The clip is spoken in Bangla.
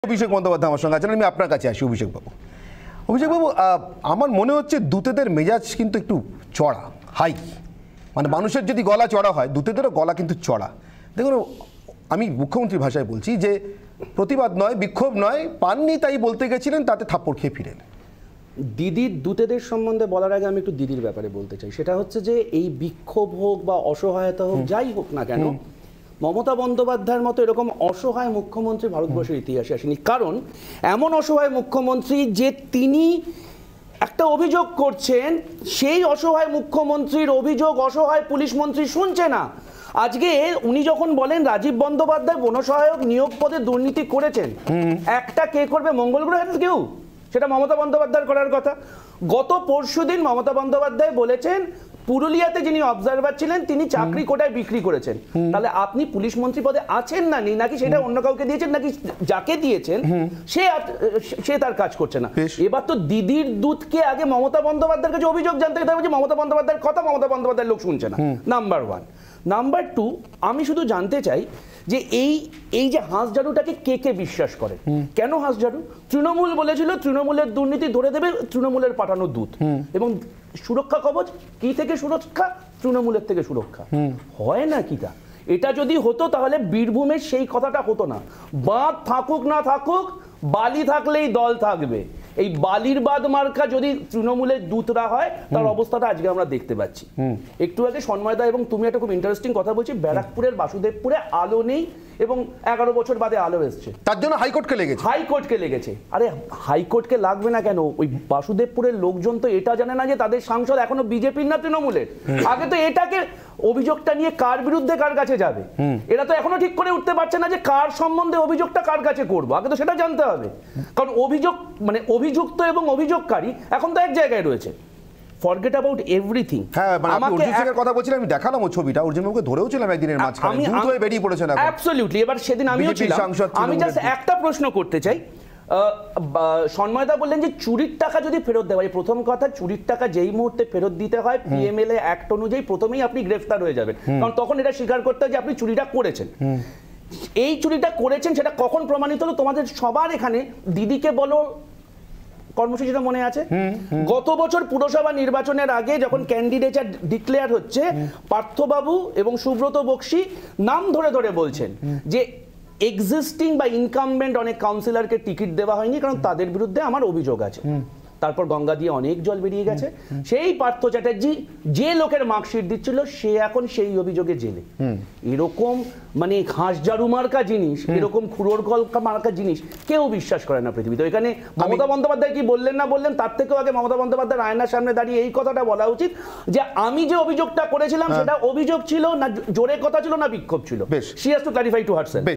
অভিষেক বন্দ্যোপাধ্যায় আমার সঙ্গে আছেন, আমি আপনার কাছে আসি। অভিষেকবাবু, আমার মনে হচ্ছে দূতেদের মেজাজ কিন্তু একটু চড়া, হাই, মানে মানুষের যদি গলা চড়া হয়, দূতেদেরও গলা কিন্তু চড়া। দেখুন, আমি মুখ্যমন্ত্রীর ভাষায় বলছি যে প্রতিবাদ নয়, বিক্ষোভ নয়, পাননি তাই বলতে গেছিলেন, তাতে থাপ্পড় খেয়ে ফিরেন। দিদির দূতেদের সম্বন্ধে বলার আগে আমি একটু দিদির ব্যাপারে বলতে চাই। সেটা হচ্ছে যে এই বিক্ষোভ হোক বা অসহায়তা হোক, যাই হোক না কেন, মমতা বন্দ্যোপাধ্যায়ের মতো এরকম অসহায় মুখ্যমন্ত্রী ভারতবর্ষের ইতিহাসে আসেনি। কারণ এমন অসহায় মুখ্যমন্ত্রী যে তিনি একটা অভিযোগ করছেন, সেই অসহায় মুখ্যমন্ত্রীর অভিযোগ অসহায় পুলিশ মন্ত্রী শুনছে না। আজকে উনি যখন বলেন রাজীব বন্দ্যোপাধ্যায় বনসহায়ক নিয়োগ পদে দুর্নীতি করেছেন, একটা কে করবে? মঙ্গল গ্রহের কেউ? সেটা মমতা বন্দ্যোপাধ্যায়ের করার কথা। গত পরশুদিন মমতা বন্দ্যোপাধ্যায় বলেছেন পুরুলিয়াতে যিনি অবজারভার ছিলেন তিনি চাকরি কোটায় বিক্রি করেছেন। তাহলে আপনি পুলিশ মন্ত্রী পদে আছেন না, নেই, নাকি সেটা অন্য কাউকে দিয়েছেন, নাকি যাকে দিয়েছেন সে তার কাজ করছে না? এবার তো দিদির দূতকে আগে মমতা বন্দ্যোপাধ্যায়ের কাছে অভিযোগ জানতে হবে যে মমতা বন্দ্যোপাধ্যায়ের কথা মমতা বন্দ্যোপাধ্যায়ের লোক শুনছে না, নাম্বার ওয়ান। নাম্বার টু, আমি শুধু জানতে চাই যে এই যে হাঁসঝাড়ুটাকে কে বিশ্বাস করে? কেন হাঁসঝাড়ু? তৃণমূল বলেছিল তৃণমূলের দুর্নীতি ধরে দেবে তৃণমূলের পাঠানো দূত, এবং সুরক্ষা কবচ কি থেকে সুরক্ষা? তৃণমূলের থেকে সুরক্ষা। হয় না কি তা? এটা যদি হতো তাহলে বীরভূমের সেই কথাটা হতো না। বাঁধ থাকুক না থাকুক, বালি থাকলেই দল থাকবে। এই বালির বাদ মার্কা যদি তৃণমূলের দূতরা হয়, তার অবস্থাটা আজকে আমরা দেখতে পাচ্ছি। একটু আগে সন্ময়দা এবং তুমি একটা খুব ইন্টারেস্টিং কথা বলছি, ব্যারাকপুরের বাসুদেবপুরে আলো নেই এবং 11 বছর বাদে আলো এসছে, তার জন্য হাইকোর্টকে লেগেছে। আরে হাইকোর্টকে লাগবে না কেন? ওই বাসুদেবপুরের লোকজন তো এটা জানে না যে তাদের সাংসদ এখনো বিজেপির না তৃণমূলের। আগে তো এটাকে অভিযোগটা নিয়ে কার বিরুদ্ধে কার কাছে যাবে, এরা তো এখনো ঠিক করে উঠতে পারছে না যে কার সম্বন্ধে অভিযোগটা কার কাছে করবো। আগে তো সেটা জানতে হবে, কারণ অভিযোগ মানে অভিযুক্ত এবং অভিযোগকারী এখন তো এক জায়গায় রয়েছে। Forget about everything. হ্যাঁ, মানে আমি অর্জুনের কথা বলছিলাম, আমি দেখালাম ওই ছবিটা, অর্জুনকে ধরেও ছিলাম একদিনের মাঝখানে, দ্রুত হয়ে বেরিয়ে পড়েছেন এখন। অ্যাবসলিউটলি। এবার সেদিন আমিও ছিলাম। আমি জাস্ট একটা প্রশ্ন করতে চাই। সন্ময়দা বললেন যে চুরির টাকা যদি ফেরত দেওয়া হয়, প্রথম কথা, চুরির টাকা যেই মুহূর্তে ফেরত দিতে হয় পিএমএলএ অ্যাক্ট অনুযায়ী প্রথমেই আপনি গ্রেফতার হয়ে যাবেন, কারণ তখন এটা স্বীকার করতে হয় যে আপনি চুরিটা করেছেন। এই চুরিটা করেছেন সেটা কখন প্রমাণিত হলো? তোমাদের সবার এখানে দিদিকে বলো কর্মসূচিটা মনে আছে? গত বছর পুরসভা নির্বাচনের আগে যখন ক্যান্ডিডেট ডিক্লেয়ার হচ্ছে, পার্থবাবু এবং সুব্রত বক্সি নাম ধরে ধরে বলছেন যে এক্সিস্টিং বা ইনকামবেন্ট অনেক কাউন্সিলরকে টিকিট দেওয়া হয়নি কারণ তাদের বিরুদ্ধে আমার অভিযোগ আছে। তারপর গঙ্গা দিয়ে অনেক জল বেরিয়ে গেছে। সেই পার্থ চ্যাটার্জি যে লোকের মার্কশিট দিচ্ছিল সে এখন সেই অভিযোগে জেলে। এরকম মানে হাঁসঝাড়ু মার্কা জিনিস, এরকম খুঁড়োর গল্প মার্কা জিনিস কেউ বিশ্বাস করে না পৃথিবীতে। এখানে মমতা বন্দ্যোপাধ্যায় কি বললেন না বললেন, তার থেকেও আগে মমতা বন্দ্যোপাধ্যায়ের আয়নার সামনে দাঁড়িয়ে এই কথাটা বলা উচিত যে আমি যে অভিযোগটা করেছিলাম সেটা অভিযোগ ছিল না, জোরে কথা ছিল না, বিক্ষোভ ছিল। She has to clarify to herself.